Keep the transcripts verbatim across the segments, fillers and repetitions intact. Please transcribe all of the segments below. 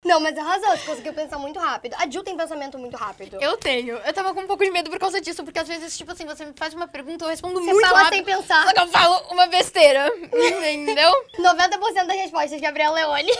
Não, mas arrasou, você conseguiu pensar muito rápido. A Ju tem pensamento muito rápido. Eu tenho. Eu tava com um pouco de medo por causa disso, porque às vezes, tipo assim, você me faz uma pergunta, eu respondo Você muito fala rápido. sem pensar. Só que eu falo uma besteira, entendeu? noventa por cento das respostas, Gabriela Leone.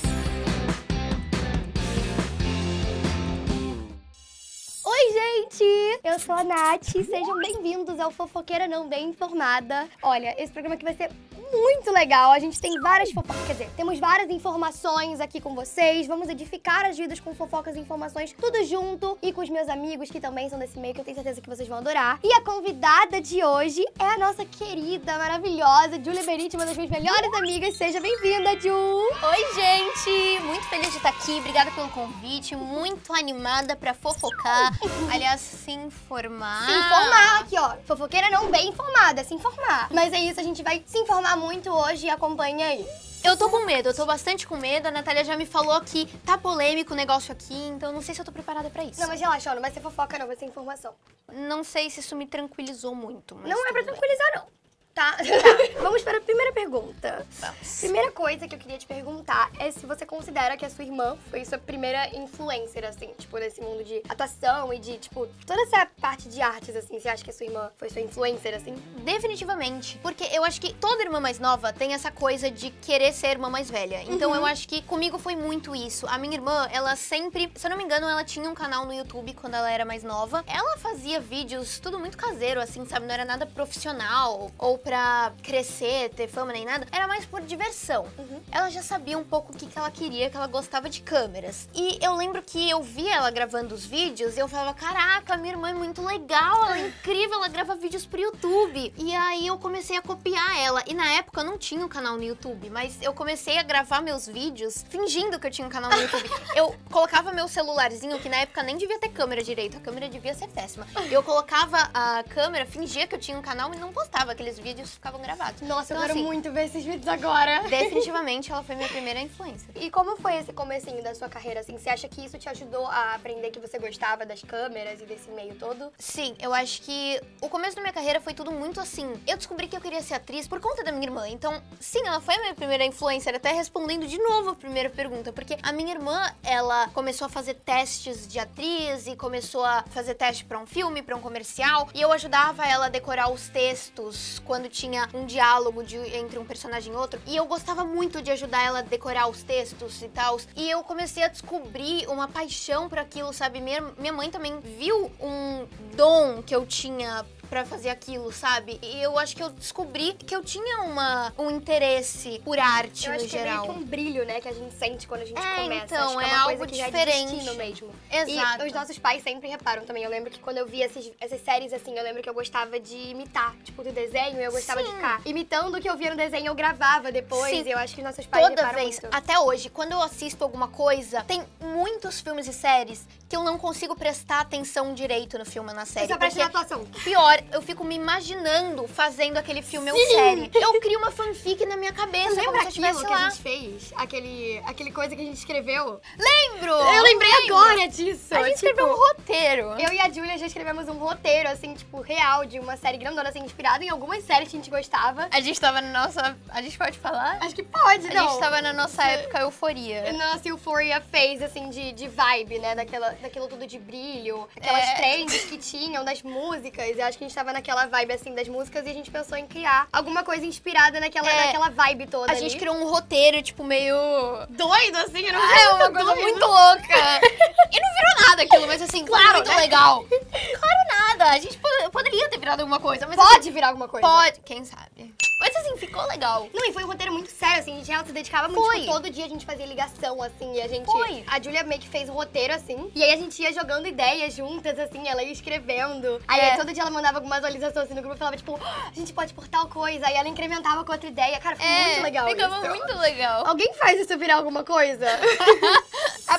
Oi, gente! Eu sou a Nath, sejam bem-vindos ao Fofoqueira Não Bem Informada. Olha, esse programa aqui vai ser muito legal, a gente tem várias fofocas, quer dizer, temos várias informações aqui com vocês, vamos edificar as vidas com fofocas e informações, tudo junto, e com os meus amigos que também são desse meio, que eu tenho certeza que vocês vão adorar. E a convidada de hoje é a nossa querida, maravilhosa Julia Berit, uma das minhas melhores amigas. Seja bem-vinda, Ju! Oi, gente! Muito feliz de estar aqui, obrigada pelo convite, muito animada pra fofocar, aliás, se informar. Se informar aqui, ó. Fofoqueira não bem informada, se informar. Mas é isso, a gente vai se informar muito hoje e acompanha aí. Eu tô com medo, eu tô bastante com medo. A Natália já me falou que tá polêmico o negócio aqui, então não sei se eu tô preparada pra isso. Não, mas relaxa, ó, não vai ser fofoca não, vai ser informação. Não sei se isso me tranquilizou muito, mas Não é pra tudo bem. tranquilizar, não. Tá? Vamos para a primeira pergunta. Vamos. Primeira coisa que eu queria te perguntar é se você considera que a sua irmã foi sua primeira influencer, assim, tipo, nesse mundo de atuação e de, tipo, toda essa parte de artes, assim. Você acha que a sua irmã foi sua influencer, assim? Definitivamente. Porque eu acho que toda irmã mais nova tem essa coisa de querer ser irmã mais velha. Então Uhum. eu acho que comigo foi muito isso. A minha irmã, ela sempre, se eu não me engano, ela tinha um canal no YouTube quando ela era mais nova. Ela fazia vídeos tudo muito caseiro, assim, sabe? Não era nada profissional ou pra crescer, ter fama nem nada. Era mais por diversão. Uhum. Ela já sabia um pouco o que, que ela queria, que ela gostava de câmeras. E eu lembro que eu via ela gravando os vídeos e eu falava, caraca, minha irmã é muito legal, ela é incrível, ela grava vídeos pro YouTube. E aí eu comecei a copiar ela. E na época eu não tinha um canal no YouTube, mas eu comecei a gravar meus vídeos fingindo que eu tinha um canal no YouTube. Eu colocava meu celularzinho, que na época nem devia ter câmera direito, a câmera devia ser péssima. Eu colocava a câmera, fingia que eu tinha um canal e não postava aqueles vídeos, ficavam gravados. Nossa, eu Então, quero assim, muito ver esses vídeos agora. Definitivamente ela foi minha primeira influência. E como foi esse comecinho da sua carreira, assim? Você acha que isso te ajudou a aprender que você gostava das câmeras e desse meio todo? Sim, eu acho que o começo da minha carreira foi tudo muito assim. Eu descobri que eu queria ser atriz por conta da minha irmã. Então, sim, ela foi a minha primeira influencer, até respondendo de novo a primeira pergunta. Porque a minha irmã, ela começou a fazer testes de atriz e começou a fazer teste pra um filme, pra um comercial. E eu ajudava ela a decorar os textos quando tinha um diálogo de, entre um personagem e outro. E eu gostava muito de ajudar ela a decorar os textos e tal. E eu comecei a descobrir uma paixão por aquilo, sabe? Minha, minha mãe também viu um dom que eu tinha pra fazer aquilo, sabe? E eu acho que eu descobri que eu tinha uma, um interesse por arte Eu no acho que geral. é meio que um brilho, né, que a gente sente quando a gente É, começa. então, acho que é, é uma algo coisa que já é de diferente. destino mesmo. Exato. E os nossos pais sempre reparam também. Eu lembro que quando eu via esses, essas séries, assim, eu lembro que eu gostava de imitar, tipo, do desenho, eu gostava Sim. de ficar imitando o que eu via no desenho, eu gravava depois. Sim. E eu acho que os nossos pais Toda reparam vez, muito. até hoje, quando eu assisto alguma coisa, tem muitos filmes e séries que eu não consigo prestar atenção direito no filme ou na série. Você só presta na porque atuação. pior, eu fico me imaginando fazendo aquele filme ou Sim. série. Eu crio uma fanfic na minha cabeça, Você como lembra se eu aquilo estivesse que a lá. gente fez? Aquele, aquele coisa que a gente escreveu? Lembro! Eu lembrei lembro. agora disso. A gente tipo, escreveu um roteiro. Eu e a Julia já escrevemos um roteiro, assim, tipo, real, de uma série grandona, assim, inspirado em algumas séries que a gente gostava. A gente tava na nossa... A gente pode falar? Acho que pode, A não. gente tava na nossa época euforia. Nossa Euphoria fez, assim, de, de vibe, né? Daquela, daquilo tudo de brilho, aquelas É. trends que tinham das músicas. Eu acho que a gente tava naquela vibe, assim, das músicas e a gente pensou em criar alguma coisa inspirada naquela, É. naquela vibe toda A ali. gente criou um roteiro, tipo, meio... doido, assim, era Ah, é uma coisa muito louca. E não virou nada aquilo, mas assim, claro, Claro, muito né? legal. Claro nada. A gente po- poderia ter virado alguma coisa, mas Pode assim, virar alguma coisa. pode, quem sabe. Mas assim, ficou legal. Não, e foi um roteiro muito sério, assim, a gente ela se dedicava muito, Foi. tipo, todo dia a gente fazia ligação, assim, e a gente... Foi. A Julia meio que fez o roteiro, assim, e aí a gente ia jogando ideias juntas, assim, ela ia escrevendo. Aí É. todo dia ela mandava alguma atualização, assim, no grupo, falava, tipo, "Ah, a gente pode pôr tal coisa", aí ela incrementava com outra ideia. Cara, foi É, muito legal ficava isso. muito legal. Alguém faz isso virar alguma coisa? A próxima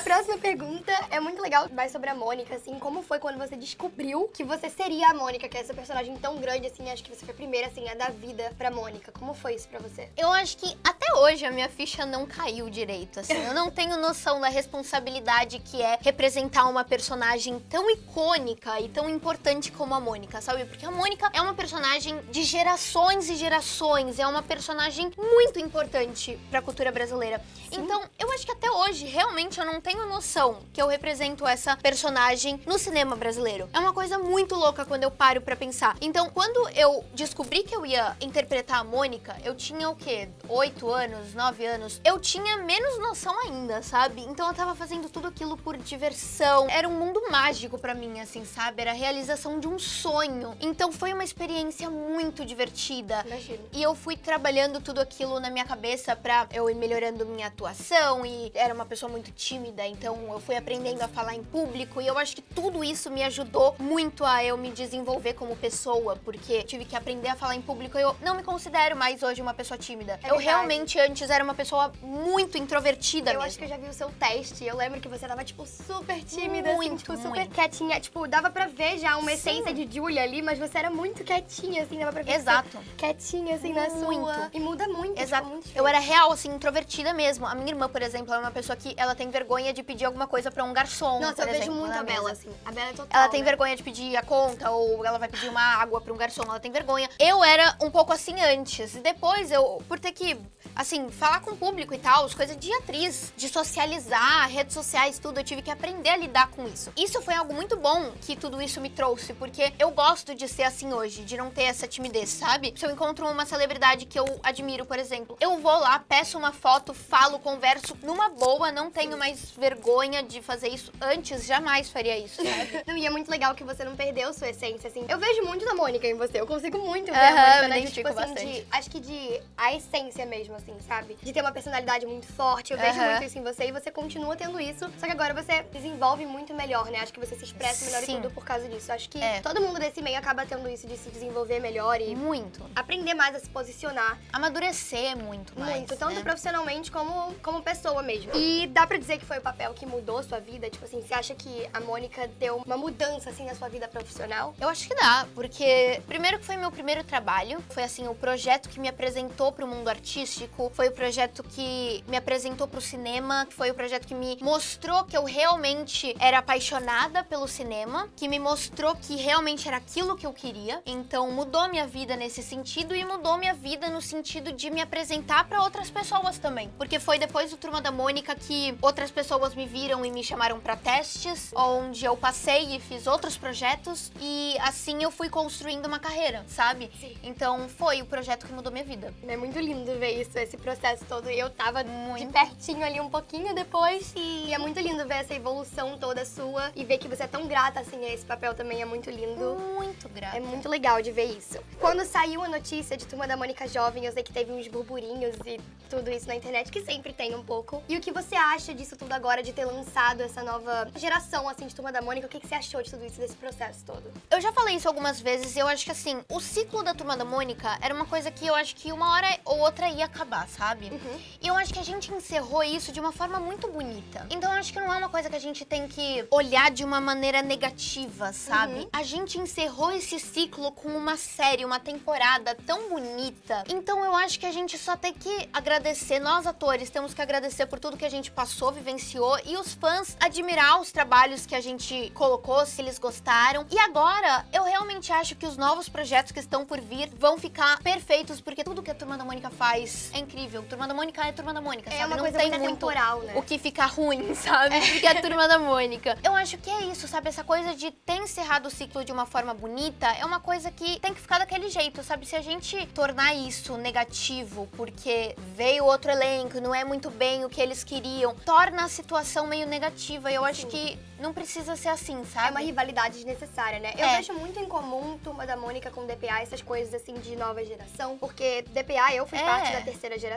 pergunta é muito legal, mais sobre a Mônica, assim, como foi quando você descobriu que você seria a Mônica, que é essa personagem tão grande, assim, acho que você foi a primeira, assim, a dar vida pra Mônica. Como foi isso pra você? Eu acho que até hoje a minha ficha não caiu direito, assim. Eu não tenho noção da responsabilidade que é representar uma personagem tão icônica e tão importante como a Mônica, sabe? Porque a Mônica é uma personagem de gerações e gerações, é uma personagem muito importante pra cultura brasileira. Sim. Então, eu acho que até hoje, realmente, eu não tenho noção que eu represento essa personagem no cinema brasileiro. É uma coisa muito louca quando eu paro pra pensar. Então, quando eu descobri que eu ia interpretar a Mônica, eu tinha o quê? Oito anos, nove anos? Eu tinha menos noção ainda, sabe? Então, eu tava fazendo tudo aquilo por diversão. Era um mundo mágico pra mim, assim, sabe? Era a realização de um sonho. Então, foi uma experiência muito divertida. Imagino. E eu fui trabalhando tudo aquilo na minha cabeça pra eu ir melhorando minha atuação, e era uma pessoa muito tímida, então eu fui aprendendo a falar em público, e eu acho que tudo isso me ajudou muito a eu me desenvolver como pessoa, porque tive que aprender a falar em público. Eu não me considero mais hoje uma pessoa tímida. É eu verdade. realmente antes era uma pessoa muito introvertida Eu mesmo. acho que eu já vi o seu teste, eu lembro que você tava, tipo, super tímida, Muito, assim, tipo, super muito. quietinha. Tipo, dava pra ver já uma Sim. essência de Julia ali, mas você era muito quietinha, assim, dava pra ver Exato. você quietinha, assim, na Muito. sua. E muda muito, Exato. tipo, muito Eu era real, assim, introvertida mesmo. A minha irmã, por exemplo, é uma pessoa que ela tem vergonha de pedir alguma coisa pra um garçom, Nossa, por eu vejo exemplo, muito na a Bela, mesa. assim. A Bela é total, Ela tem né? vergonha de pedir a conta, ou ela vai pedir uma água pra um garçom, ela tem vergonha. Eu era um pouco assim antes. E depois, eu, por ter que, assim, falar com o público e tal, as coisas de atriz, de socializar, redes sociais, tudo, eu tive que aprender a lidar com isso. Isso foi algo muito bom que tudo isso me trouxe, porque eu gosto de ser assim hoje, de não ter essa timidez, sabe? Se eu encontro uma celebridade que eu admiro, por exemplo, eu vou lá, peço uma foto, falo, converso numa boa, não tenho mais vergonha de fazer isso. Antes, jamais faria isso, sabe? Não, e é muito legal que você não perdeu sua essência, assim. Eu vejo muito da Mônica em você, eu consigo muito ver Aham, a Mônica, me né? identifico Tipo assim, bastante. de, acho que de a essência mesmo, assim, sabe? De ter uma personalidade muito forte, eu vejo Aham. muito isso em você e você continua tendo isso, só que agora você desenvolve muito melhor, né? Acho que você se expressa melhor e Sim. tudo por causa disso. Acho que É. todo mundo desse meio acaba tendo isso de se desenvolver melhor e Muito. aprender mais a se posicionar. Amadurecer muito mais, Muito, tanto né? profissionalmente como, como pessoa mesmo. E dá pra dizer que foi o papel que mudou sua vida? Tipo assim, você acha que a Mônica deu uma mudança, assim, na sua vida profissional? Eu acho que dá, porque primeiro que foi meu primeiro trabalho, foi assim, o projeto que me apresentou pro mundo artístico, foi o projeto que me apresentou pro cinema, foi o projeto que me mostrou que eu realmente era apaixonada pelo cinema, que me mostrou que realmente era aquilo que eu queria. Então mudou minha vida nesse sentido e mudou minha vida no sentido de me apresentar pra outras pessoas também. Porque foi depois do Turma da Mônica que outras pessoas me viram e me chamaram pra testes, onde eu passei e fiz outros projetos e assim eu fui construindo uma carreira, sabe? Sim. Então foi o projeto que mudou minha vida. É muito lindo ver isso, esse processo todo. E eu tava Muito. de pertinho ali um pouquinho depois. E é muito lindo ver essa evolução toda sua. E ver que você é tão grata, assim, a esse papel também é muito lindo. Muito grata. É muito legal de ver isso. Quando saiu a notícia de Turma da Mônica Jovem, eu sei que teve uns burburinhos e tudo isso na internet, que sempre tem um pouco. E o que você acha disso tudo agora, de ter lançado essa nova geração, assim, de Turma da Mônica? O que que você achou de tudo isso, desse processo todo? Eu já falei isso algumas vezes e eu acho que assim, o ciclo da Turma da Mônica era uma coisa que eu acho que uma hora ou outra ia acabar, sabe? Uhum. E eu acho que a gente encerrou isso de uma forma muito bonita. Então eu acho que não é uma coisa que a gente tem que olhar de uma maneira negativa, sabe? Uhum. A gente encerrou esse ciclo com uma série, uma temporada tão bonita. Então eu acho que a gente só tem que agradecer, nós atores temos que agradecer por tudo que a gente passou, vivenciou, e os fãs admirar os trabalhos que a gente colocou, se eles gostaram. E agora, eu realmente acho que os novos projetos que estão por vir vão ficar perfeitos, porque tudo que a Turma da Mônica faz é incrível. Turma da Mônica é Turma da Mônica, É sabe? uma Não coisa tem muito muito atemporal, né? o que ficar ruim, sabe? Porque é a Turma da Mônica. Eu acho que é isso, sabe? Essa coisa de ter encerrado o ciclo de uma forma bonita é uma coisa que tem que ficar daquele jeito, sabe? Se a gente tornar isso negativo porque veio outro elenco, não é muito bem o que eles queriam, torna a situação meio negativa. E eu acho Sim. que não precisa ser assim, sabe? É uma rivalidade desnecessária, né? Eu É. vejo muito em comum Turma da Mônica com D P A, essas coisas assim de nova geração. Porque D P A, eu fui É. parte da terceira geração.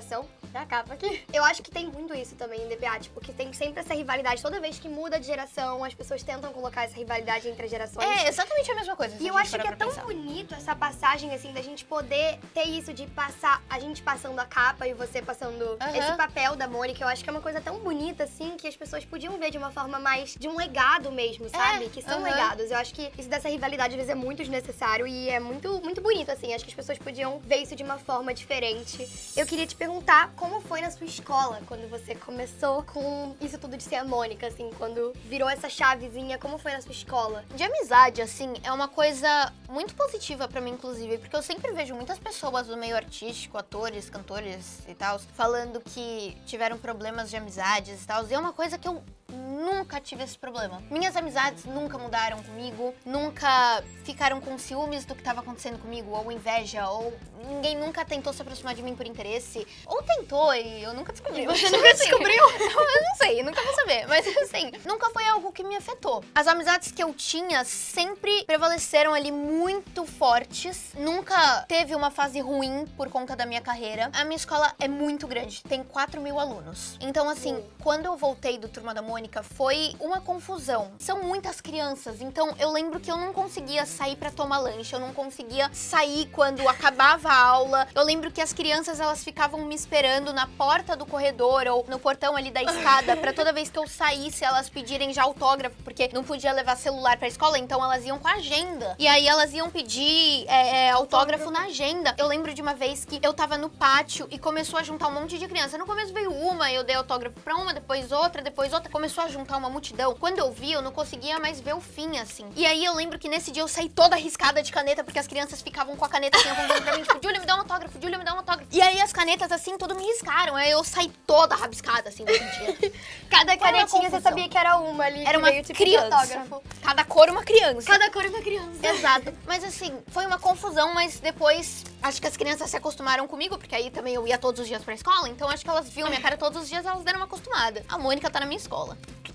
É a capa aqui. Eu acho que tem muito isso também em D B A, tipo, que tem sempre essa rivalidade. Toda vez que muda de geração, as pessoas tentam colocar essa rivalidade entre as gerações. É, exatamente a mesma coisa. E eu acho que é tão bonito essa passagem, assim, da gente poder ter isso de passar, a gente passando a capa e você passando uhum. esse papel da Mônica. Eu acho que é uma coisa tão bonita, assim, que as pessoas podiam ver de uma forma mais, de um legado mesmo, sabe? É, que são uhum. legados. Eu acho que isso dessa rivalidade, às vezes, é muito desnecessário e é muito, muito bonito, assim. Acho que as pessoas podiam ver isso de uma forma diferente. Eu queria te perguntar como foi na sua escola, quando você começou com isso tudo de ser a Mônica, assim, quando virou essa chavezinha, como foi na sua escola? De amizade, assim, é uma coisa muito positiva pra mim, inclusive, porque eu sempre vejo muitas pessoas do meio artístico, atores, cantores e tal, falando que tiveram problemas de amizades e tal, e é uma coisa que eu nunca tive esse problema. Minhas amizades nunca mudaram comigo, nunca ficaram com ciúmes do que estava acontecendo comigo, ou inveja, ou ninguém nunca tentou se aproximar de mim por interesse. Ou tentou e eu nunca descobri. Você nunca descobriu? Eu não sei, nunca vou saber. Mas assim, nunca foi algo que me afetou. As amizades que eu tinha sempre prevaleceram ali muito fortes. Nunca teve uma fase ruim por conta da minha carreira. A minha escola é muito grande, tem quatro mil alunos. Então assim, hum. quando eu voltei do Turma da Mônica, foi uma confusão. São muitas crianças, então eu lembro que eu não conseguia sair pra tomar lanche, eu não conseguia sair quando acabava a aula. Eu lembro que as crianças, elas ficavam me esperando na porta do corredor ou no portão ali da escada pra toda vez que eu saísse, elas pedirem já autógrafo, porque não podia levar celular pra escola, então elas iam com a agenda. E aí elas iam pedir é, é, autógrafo na agenda. Eu lembro de uma vez que eu tava no pátio e começou a juntar um monte de criança. No começo veio uma, eu dei autógrafo pra uma, depois outra, depois outra. Começou a juntar uma multidão. Quando eu vi, eu não conseguia mais ver o fim, assim. E aí eu lembro que nesse dia eu saí toda riscada de caneta, porque as crianças ficavam com a caneta assim, apontando pra mim, tipo, Júlia, me dá um autógrafo, Júlia, me dá um autógrafo. E aí as canetas, assim, tudo me riscaram. Aí eu saí toda rabiscada, assim, nesse dia. Cada canetinha você sabia que era uma ali. Era uma tipo criança. Cada cor uma criança. Cada cor uma criança. Exato. Mas assim, foi uma confusão, mas depois acho que as crianças se acostumaram comigo, porque aí também eu ia todos os dias pra escola, então acho que elas viam minha cara todos os dias, elas deram uma acostumada. A Mônica tá na minha escola.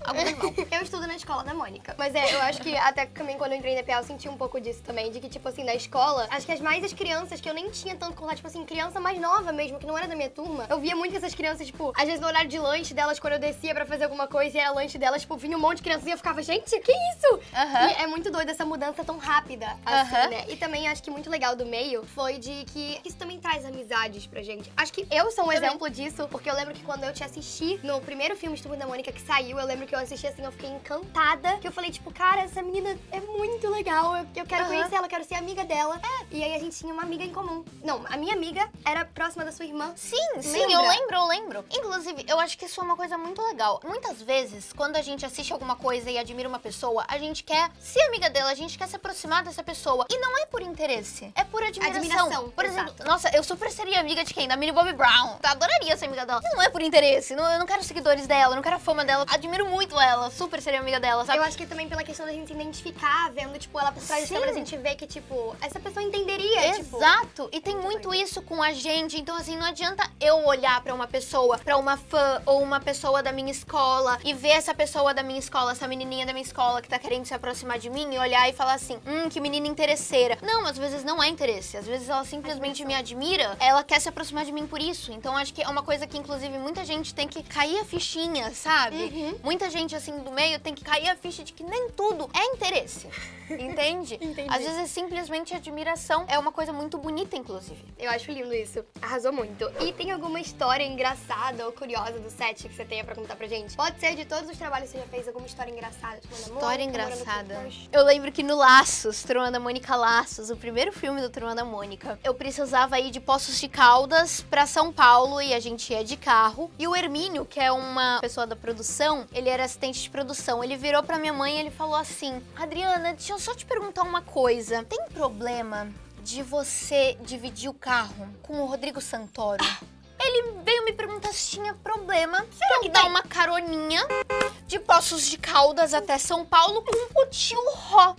Eu estudo na escola da Mônica. Mas é, eu acho que até também quando eu entrei na D P A eu senti um pouco disso também. De que, tipo assim, na escola, acho que as mais as crianças que eu nem tinha tanto contato, tipo assim, criança mais nova mesmo, que não era da minha turma. Eu via muito que essas crianças, tipo, às vezes no horário de lanche delas, quando eu descia pra fazer alguma coisa e era lanche delas, tipo, vinha um monte de crianças e eu ficava, gente, que isso? Uhum. E é muito doido essa mudança tão rápida, assim, uhum. né? E também acho que muito legal do meio foi de que isso também traz amizades pra gente. Acho que eu sou um também. exemplo disso, porque eu lembro que quando eu te assisti no primeiro filme Turma da Mônica que saiu, eu lembro que eu assisti assim, eu fiquei encantada, que eu falei, tipo, cara, essa menina é muito legal, eu, eu quero uhum. conhecer ela, quero ser amiga dela. É. E aí a gente tinha uma amiga em comum. Não, a minha amiga era próxima da sua irmã. Sim, sim, Lembra? eu lembro, eu lembro. Inclusive, eu acho que isso é uma coisa muito legal. Muitas vezes, quando a gente assiste alguma coisa e admira uma pessoa, a gente quer ser amiga dela, a gente quer se aproximar dessa pessoa. E não é por interesse, é por admiração. Admiração, por exato. exemplo, nossa, eu super seria amiga de quem? Da Millie Bobby Brown. Eu adoraria ser amiga dela. E não é por interesse, não, eu não quero seguidores dela, eu não quero a fama dela. Admiro muito ela, super seria amiga dela, sabe? Eu acho que também pela questão da gente se identificar, vendo, tipo, ela por trás da câmera, a gente vê que, tipo, essa pessoa entenderia, Exato. Tipo, E tem muito doido. isso com a gente. Então, assim, não adianta eu olhar pra uma pessoa, pra uma fã ou uma pessoa da minha escola e ver essa pessoa da minha escola, essa menininha da minha escola que tá querendo se aproximar de mim e olhar e falar assim, hum, que menina interesseira. Não, às vezes não é interesse. Às vezes ela simplesmente me admira, ela quer se aproximar de mim por isso. Então, acho que é uma coisa que, inclusive, muita gente tem que cair a fichinha, sabe? Uhum. Muita gente, assim, do meio tem que cair a ficha de que nem tudo é interesse. Entende? Entendi. Às vezes é simplesmente admiração. É uma coisa muito bonita, inclusive. Eu acho lindo isso. Arrasou muito. E tem alguma história engraçada ou curiosa do set que você tenha pra contar pra gente? Pode ser de todos os trabalhos que você já fez, alguma história engraçada. Tipo, história engraçada. Eu lembro que no Laços, Turma da Mônica Laços, o primeiro filme do Turma da Mônica, eu precisava ir de Poços de Caldas pra São Paulo e a gente ia de carro. E o Hermínio, que é uma pessoa da produção, ele era assistente de produção. Ele virou pra minha mãe e ele falou assim, Adriana, deixa eu só te perguntar uma coisa. Tem problema de você dividir o carro com o Rodrigo Santoro? Ele veio me perguntar se tinha problema. Será que dá uma caroninha de Poços de Caldas até São Paulo com o tio Ró?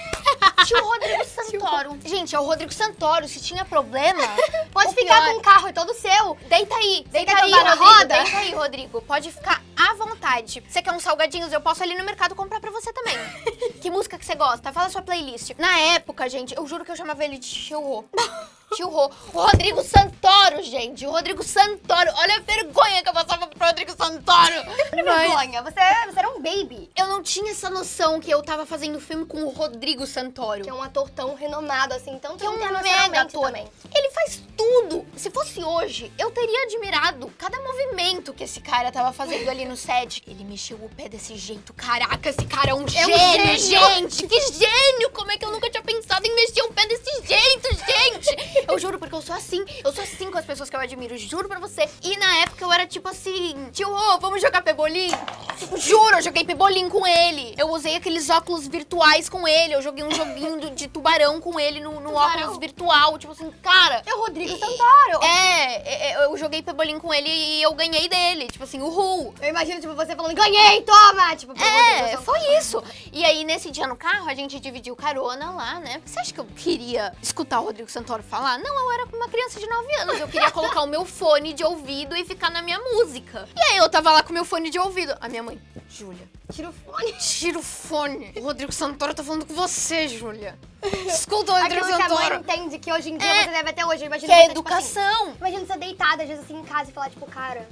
Tio Rodrigo Santoro. Gente, é o Rodrigo Santoro. Se tinha problema... Pode ficar pior... com o carro, é todo seu. Deita aí. Deita aí, Rodrigo. roda? Deita aí, Rodrigo. Pode ficar à vontade. Você quer uns salgadinhos? Eu posso ali no mercado comprar pra você também. Que música que você gosta? Fala a sua playlist. Na época, gente, eu juro que eu chamava ele de Tio Rô. Tio Rô. O Rodrigo Santoro, gente. O Rodrigo Santoro. Olha a vergonha que eu passava pro Rodrigo Santoro. Vergonha, você, você era um baby. Eu não tinha essa noção que eu tava fazendo filme com o Rodrigo Santoro. Que é um ator tão renomado assim, tanto Que é um mega internacionalmente ator. também. Ele faz tudo. Se fosse hoje, eu teria admirado cada movimento que esse cara tava fazendo ali no set. Ele mexeu o pé desse jeito. Caraca, esse cara é um, É um gênio, gênio. gente. Que gênio. Como é que eu nunca tinha pensado em mexer o pé desse jeito, gente? Eu juro, porque eu sou assim. Eu sou assim com as pessoas que eu admiro. Juro pra você. E na época eu era tipo assim, tio, ô, vamos jogar pebolim? Tipo, juro, eu joguei pebolim com ele. Eu usei aqueles óculos virtuais com ele. Eu joguei um joguinho do- de tubarão com ele no, no Tubarão. óculos virtual. Tipo assim, cara... É o Rodrigo Santoro. É, é, eu joguei pebolim com ele e eu ganhei dele. Tipo assim, uhul. Eu imagino, tipo, você falando, ganhei, toma! Tipo, pro É, Rodrigo Santoro. foi isso. E aí, nesse dia no carro, a gente dividiu carona lá, né? Você acha que eu queria escutar o Rodrigo Santoro falar? Não, eu era uma criança de nove anos. Eu queria colocar o meu fone de ouvido e ficar na minha música. E aí, eu tava lá com o meu fone de ouvido. A minha mãe, Júlia, Tira o fone. tira o fone. O Rodrigo Santoro tá falando com você, Júlia. Escuta o Rodrigo Aquilo que a mãe Santoro. entende que hoje em dia É. você deve até hoje. Imagina Que é você, tipo assim, educação. imagina você deitada, às vezes assim, em casa e falar, tipo, cara,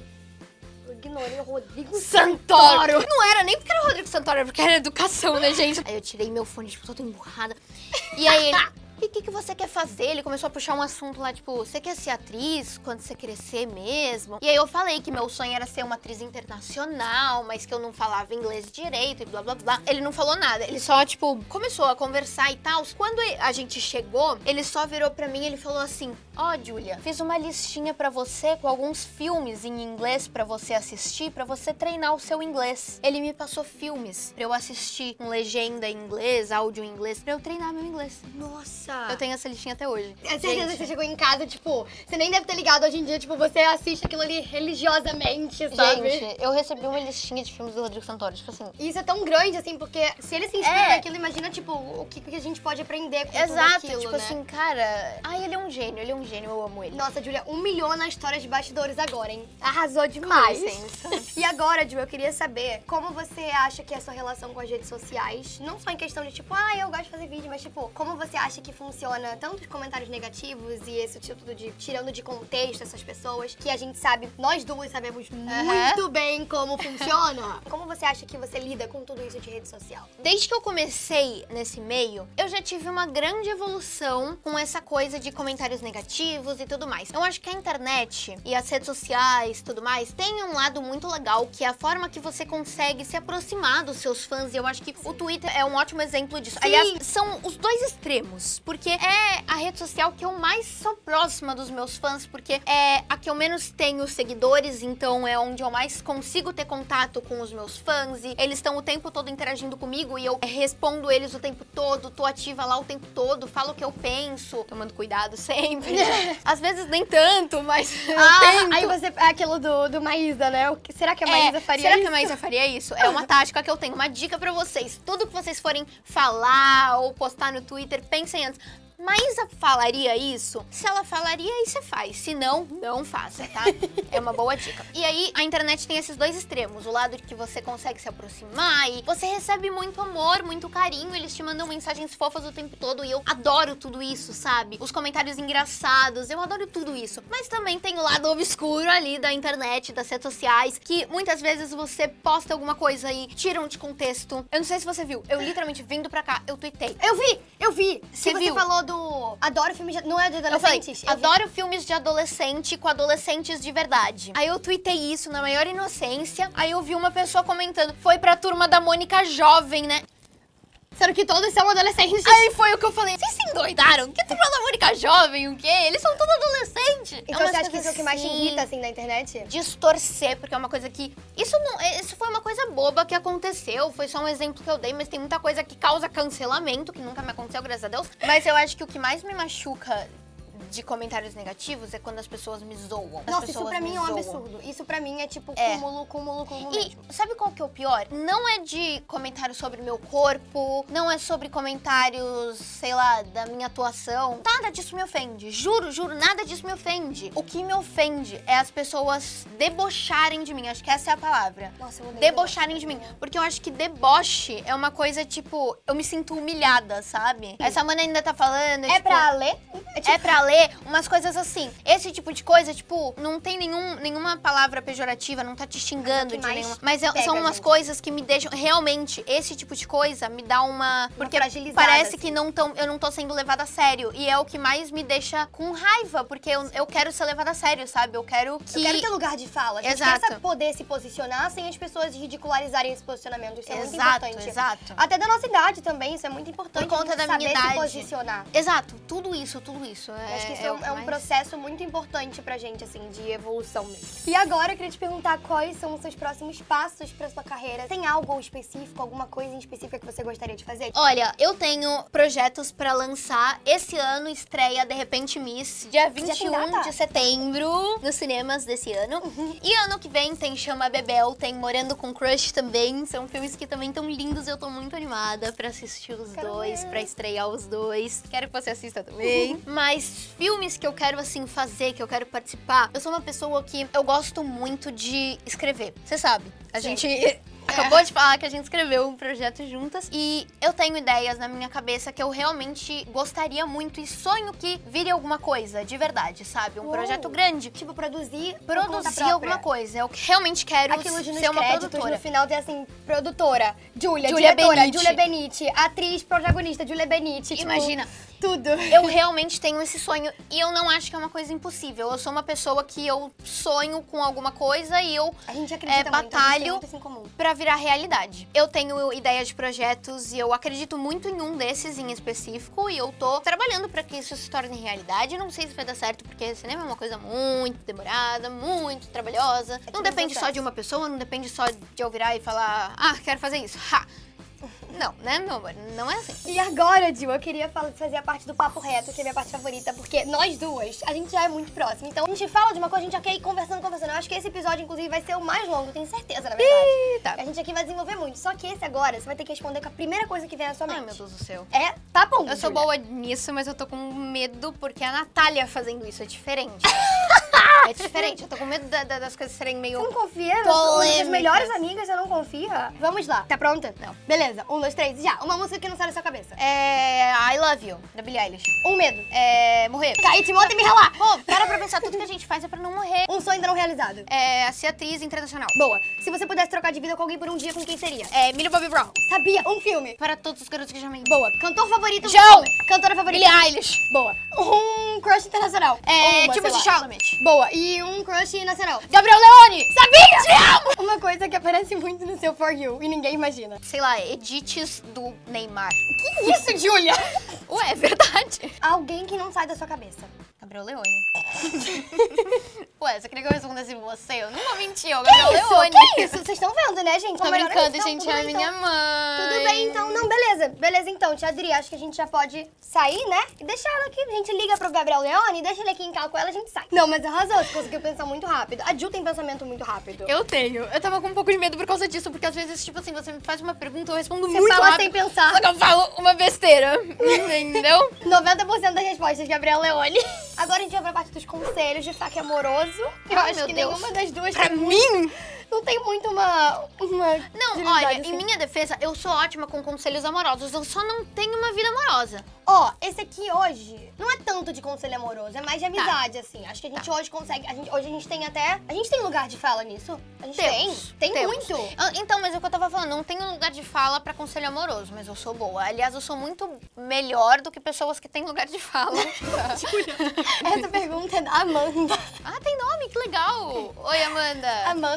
eu ignorei o Rodrigo Santoro. Não era nem porque era o Rodrigo Santoro, era porque era educação, né, gente? Aí eu tirei meu fone, tipo, toda emburrada. E aí ele... E o que, que você quer fazer? Ele começou a puxar um assunto lá, tipo, você quer ser atriz quando você crescer mesmo? E aí eu falei que meu sonho era ser uma atriz internacional, mas que eu não falava inglês direito e blá, blá, blá. Ele não falou nada, ele só, tipo, começou a conversar e tal. Quando a gente chegou, ele só virou pra mim e ele falou assim, ó, oh, Júlia, fiz uma listinha pra você com alguns filmes em inglês pra você assistir, pra você treinar o seu inglês. Ele me passou filmes pra eu assistir com legenda em inglês, áudio em inglês, pra eu treinar meu inglês. Nossa. Eu tenho essa listinha até hoje. É certeza Gente. que você chegou em casa, tipo, você nem deve ter ligado hoje em dia, tipo, você assiste aquilo ali religiosamente, sabe? Gente, eu recebi uma listinha de filmes do Rodrigo Santoro, tipo assim... E isso é tão grande, assim, porque se ele se inspira É. naquilo, imagina, tipo, o que, que a gente pode aprender com tudo Exato, aquilo, tipo né? assim, cara... Ai, ele é um gênio, ele é um gênio, eu amo ele. Nossa, Júlia, humilhou na história de bastidores agora, hein? Arrasou demais. Com licença. E agora, Júlia, eu queria saber como você acha que é a sua relação com as redes sociais, não só em questão de tipo, ah, eu gosto de fazer vídeo, mas tipo, como você acha que funciona tanto os comentários negativos e esse tipo de tirando de contexto essas pessoas, que a gente sabe, nós duas sabemos muito bem como funciona. Como você acha que você lida com tudo isso de rede social? Desde que eu comecei nesse meio, eu já tive uma grande evolução com essa coisa de comentários negativos e tudo mais. Eu acho que a internet e as redes sociais e tudo mais tem um lado muito legal, que é a forma que você consegue se aproximar dos seus fãs, e eu acho que o Twitter é um ótimo exemplo disso. Sim. Aliás, são os dois extremos, porque é a rede social que eu mais sou próxima dos meus fãs, porque é a que eu menos tenho seguidores, então é onde eu mais consigo ter contato com os meus fãs, e eles estão o tempo todo interagindo comigo e eu respondo eles o tempo todo, tô ativa lá o tempo todo, falo o que eu penso, tomando cuidado sempre. Às vezes nem tanto, mas eu Ah, tento. aí você, é aquilo do, do Maísa, né? O que- Será que a É, Maísa faria será isso? que a Maísa faria isso? É uma tática que eu tenho, uma dica pra vocês. Tudo que vocês forem falar ou postar no Twitter, pensem antes. Maísa falaria isso? Se ela falaria, aí você faz. Se não, não faça, tá? É uma boa dica. E aí, a internet tem esses dois extremos. O lado de que você consegue se aproximar e você recebe muito amor, muito carinho. Eles te mandam mensagens fofas o tempo todo e eu adoro tudo isso, sabe? Os comentários engraçados, eu adoro tudo isso. Mas também tem o lado obscuro ali da internet, das redes sociais, que muitas vezes você posta alguma coisa e tiram de contexto. Eu não sei se você viu, eu literalmente vindo pra cá, eu tuitei. Eu vi, eu vi. Você que você viu? falou do... Adoro filmes de... Não é de Eu falei, adolescentes? Eu vi. adoro filmes de adolescente com adolescentes de verdade. Aí eu tuitei isso na maior inocência, aí eu vi uma pessoa comentando, foi pra turma da Mônica jovem, né? Sendo que todos são adolescentes. Aí foi o que eu falei, vocês se endoidaram? Que turma da Mônica jovem, o quê? Eles são todos adolescentes. Então você acha que isso é o que mais te irrita, assim, na internet? Distorcer, porque é uma coisa que... Isso não, isso foi uma coisa boba que aconteceu, foi só um exemplo que eu dei, mas tem muita coisa que causa cancelamento, que nunca me aconteceu, graças a Deus. Mas eu acho que o que mais me machuca de comentários negativos é quando as pessoas me zoam. As Nossa, pessoas isso pra mim me é um zoam. absurdo. Isso pra mim é tipo É. cúmulo, cúmulo, cúmulo E mesmo. sabe qual que é o pior? Não é de comentários sobre meu corpo, não é sobre comentários, sei lá, da minha atuação. Nada disso me ofende. Juro, juro, nada disso me ofende. O que me ofende é as pessoas debocharem de mim. Acho que essa é a palavra. Nossa, eu odeio Debocharem de mim. Porque eu acho que deboche é uma coisa, tipo, eu me sinto humilhada, sabe? Essa mana ainda tá falando, É tipo, pra ler? É tipo, é pra ler umas coisas assim. Esse tipo de coisa, tipo, não tem nenhum, nenhuma palavra pejorativa, não tá te xingando que de mais nenhuma. Mas é- pega são a umas gente. coisas que me deixam. Realmente, esse tipo de coisa me dá uma. Porque fragilizada, parece assim. que não tão, eu não tô sendo levada a sério. E é o que mais me deixa com raiva, porque eu, eu quero ser levada a sério, sabe? Eu quero que. Eu quero ter lugar de fala. A gente Exato. quer poder se posicionar sem as pessoas ridicularizarem esse posicionamento. Isso é muito Exato, importante. exato. Até da nossa idade também, isso é muito importante. Por conta a gente da minha saber idade. se posicionar. Exato, tudo isso, tudo isso. É, Eu acho que isso é é, o um, que é um mais- processo muito importante pra gente, assim, de evolução mesmo. E agora eu queria te perguntar quais são os seus próximos passos pra sua carreira. Tem algo específico, alguma coisa em específica que você gostaria de fazer? Olha, eu tenho projetos pra lançar. Esse ano estreia De Repente Miss, dia vinte e tem um data? de setembro, nos cinemas desse ano. E ano que vem tem Chama Bebel, tem Morando com Crush também. São filmes que também estão lindos. Eu tô muito animada pra assistir os Quero dois, ver. pra estrear os dois. Quero que você assista também. Mas filmes que eu quero, assim, fazer, que eu quero participar, eu sou uma pessoa que eu gosto muito de escrever. Você sabe, a Sim. gente acabou de falar que a gente escreveu um projeto juntas e eu tenho ideias na minha cabeça que eu realmente gostaria muito e sonho que vire alguma coisa, de verdade, sabe? Um Uh, projeto grande. Tipo, produzir por conta Produzir própria. alguma coisa. Eu realmente quero Aquilo de nos ser uma créditos, produtora. no final tem assim, produtora, Júlia, Júlia diretora, Benite. Júlia Benite, atriz, protagonista, Júlia Benite. tipo, Imagina. tudo. Eu realmente tenho esse sonho e eu não acho que é uma coisa impossível. Eu sou uma pessoa que eu sonho com alguma coisa e eu A gente acredita é, muito, a gente tem batalho muito isso em comum. pra virar realidade. Eu tenho ideia de projetos e eu acredito muito em um desses em específico e eu tô trabalhando pra que isso se torne realidade. Não sei se vai dar certo porque cinema é uma coisa muito demorada, muito trabalhosa. tudo Não um depende só processo. de uma pessoa, não depende só de eu virar e falar, ah, quero fazer isso. Ha! Não, né, meu amor? Não é assim. E agora, Gil, eu queria falar, fazer a parte do papo reto, que é a minha parte favorita, porque nós duas, a gente já é muito próxima. Então, a gente fala de uma coisa, a gente já quer ir conversando, conversando. Eu acho que esse episódio, inclusive, vai ser o mais longo, tenho certeza, na verdade. Tá. A gente aqui vai desenvolver muito. Só que esse agora, você vai ter que responder com a primeira coisa que vem na sua mente. Ai, meu Deus do céu. É, tá bom. Eu sou Júlia. boa nisso, mas eu tô com medo porque a Natália fazendo isso é diferente. É diferente. Eu tô com medo da- da- das coisas serem meio... Você não confia? Nas Polêmicas. suas melhores amigas, você não confia? Vamos lá. Tá pronta? Não. Beleza. Um, dois, três, já. Uma música que não sai da sua cabeça. É... I Love You, da Billie Eilish. Um medo. É... Morrer. Cair, te monta e me ralar. Pô, para pra pensar, tudo que a gente faz é pra não morrer. Um sonho ainda não realizado. É... Ser atriz internacional. Boa. Se você pudesse trocar de vida com alguém por um dia, com quem seria? É... Millie Bobby Brown. Sabia? Um filme. Para todos os garotos que já me... Boa. Cantor favorito? Joe. Cantora favorita? Billie Eilish. Boa. Um crush internacional? É... Uma, Timothy sei lá. Chalamet. Boa. E um crush nacional? Gabriel Leone. Sabia? Te amo! Uma coisa que aparece muito no seu For You e ninguém imagina. Sei lá, edits do Neymar. Que isso, Júlia? Ué, é verdade. Alguém que não sai da sua cabeça. Gabriel Leone. Ué, você queria que eu respondesse você? Eu não vou mentir, é o Gabriel Isso, Leone. que isso? Vocês estão vendo, né, gente? Tô Uma melhor brincando, edição, gente, tudo é a bem, minha então. mãe. Tudo bem, então. Não, beleza. Beleza, então. Tia Adri, acho que a gente já pode sair, né? E deixar ela aqui. A gente liga pro Gabriel Leone, deixa ele aqui em casa com ela, a gente sai. Não, mas arrasou. Você conseguiu pensar muito rápido. A Ju tem pensamento muito rápido. Eu tenho. Eu tava com um pouco de medo por causa disso, porque às vezes, tipo assim, você me faz uma pergunta, eu respondo Você muito fala rápido. sem pensar. Só que eu falo uma besteira, entendeu? noventa por cento das respostas, Gabriel Leone. Agora a gente vai pra parte dos conselhos de faque amoroso. Eu Ai, acho meu que Deus. nenhuma das duas Pra tem mim? muito- não tem muito uma... uma Não, utilidade, olha, assim. em minha defesa, eu sou ótima com conselhos amorosos, eu só não tenho uma vida amorosa. Ó, esse aqui hoje não é tanto de conselho amoroso, é mais de amizade, assim. Acho que a gente hoje consegue. A gente, hoje a gente tem até. A gente tem lugar de fala nisso? A gente Temos, tem? Tem temos. muito. Ah, Então, mas é o que eu tava falando, não tenho lugar de fala pra conselho amoroso, mas eu sou boa. Aliás, eu sou muito melhor do que pessoas que têm lugar de fala. Essa pergunta é da Amanda. Ah, tem nome, que legal. Oi, Amanda. Amanda, ela é daqui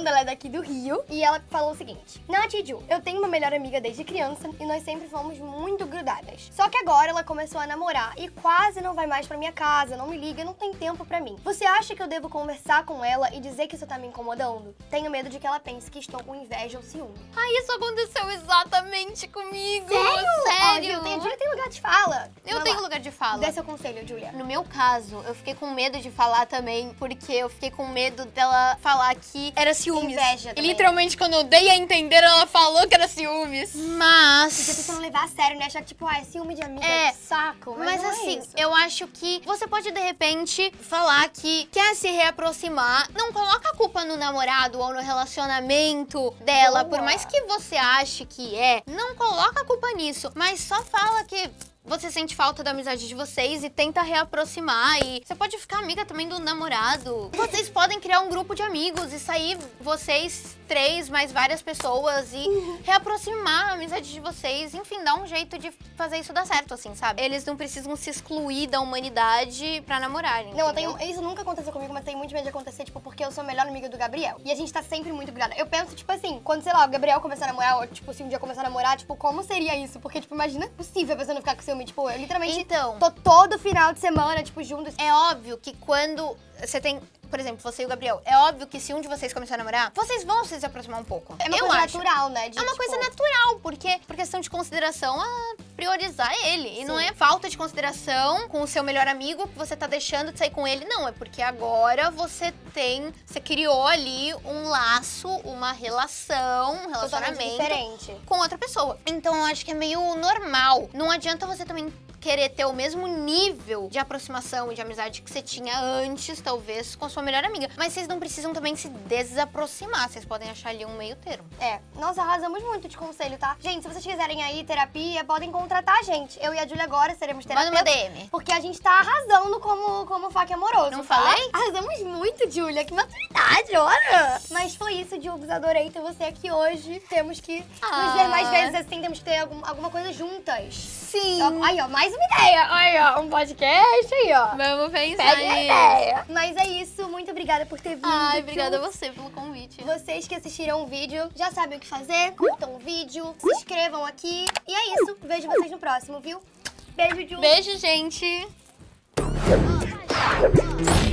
aqui do Rio. E ela falou o seguinte: Nath e Ju, eu tenho uma melhor amiga desde criança e nós sempre fomos muito grudadas. Só que agora ela começou a namorar e quase não vai mais pra minha casa, não me liga, não tem tempo pra mim. Você acha que eu devo conversar com ela e dizer que isso tá me incomodando? Tenho medo de que ela pense que estou com inveja ou ciúme. Ai, isso aconteceu exatamente comigo. Sério? Sério? Ó, tem, a Júlia tem lugar de fala. Eu Vai tenho lá. lugar de fala. Dê seu conselho, Júlia. No meu caso, eu fiquei com medo de falar também, porque eu fiquei com medo dela falar que era ciúmes. Inveja E também. literalmente, quando eu dei a entender, ela falou que era ciúmes. Porque a Mas... pessoa não levar a sério, né? Achar que, tipo, ah, é ciúme de amiga, É, que saco. Mas, Mas não é assim, isso. eu acho que você pode, de repente, falar que quer se reaproximar. Não coloca a culpa no namorado ou no relacionamento dela. Boa. Por mais que você ache que é, não coloca a culpa nisso. Mas só fala que você sente falta da amizade de vocês e tenta reaproximar. E você pode ficar amiga também do namorado. Vocês podem criar um grupo de amigos e sair vocês três, mais várias pessoas e reaproximar a amizade de vocês. Enfim, dar um jeito de fazer isso dar certo, assim, sabe? Eles não precisam se excluir da humanidade pra namorarem. Não, eu entendeu? tenho, isso nunca aconteceu comigo, mas tenho muito medo de acontecer, tipo, porque eu sou a melhor amiga do Gabriel. E a gente tá sempre muito grudada. Eu penso, tipo assim, quando, sei lá, o Gabriel começar a namorar, ou, tipo, se um dia começar a namorar, tipo, como seria isso? Porque, tipo, imagina, é possível a pessoa não ficar com ciúme. Tipo, eu literalmente Então, tô todo final de semana, tipo, juntos. é óbvio que quando você tem... Por exemplo, você e o Gabriel. É óbvio que se um de vocês começar a namorar, vocês vão se aproximar um pouco. É uma Eu coisa acho. natural, né? de, É uma tipo, coisa natural, porque por questão de consideração a priorizar ele. E Sim. não é falta de consideração com o seu melhor amigo que você tá deixando de sair com ele. Não, é porque agora você tem... Você criou ali um laço, uma relação, um totalmente relacionamento diferente. com outra pessoa. Então eu acho que é meio normal. Não adianta você também querer ter o mesmo nível de aproximação e de amizade que você tinha antes, talvez, com a sua melhor amiga. Mas vocês não precisam também se desaproximar. Vocês podem achar ali um meio termo. É, nós arrasamos muito de conselho, tá? Gente, se vocês quiserem aí terapia, podem contratar a gente. Eu e a Júlia agora seremos Manda terapeutas. uma D M. Porque a gente tá arrasando como, como faca amoroso. Não tá? falei? Arrasamos muito, Júlia. Que maturidade, olha! Mas foi isso, Júlia. Adorei ter você aqui hoje. Temos que Ah. nos ver mais vezes assim. Temos que ter algum, alguma coisa juntas. Sim. Ó, aí, ó, mais uma ideia. Aí, ó, um podcast aí, ó. Vamos pensar Pede a nisso. ideia. Mas é isso. Muito obrigada por ter vindo. Ai, Ju. obrigada a você pelo convite. Vocês que assistiram o vídeo já sabem o que fazer. Curtam o vídeo, se inscrevam aqui. E é isso. Vejo vocês no próximo, viu? Beijo, Ju. Beijo, gente.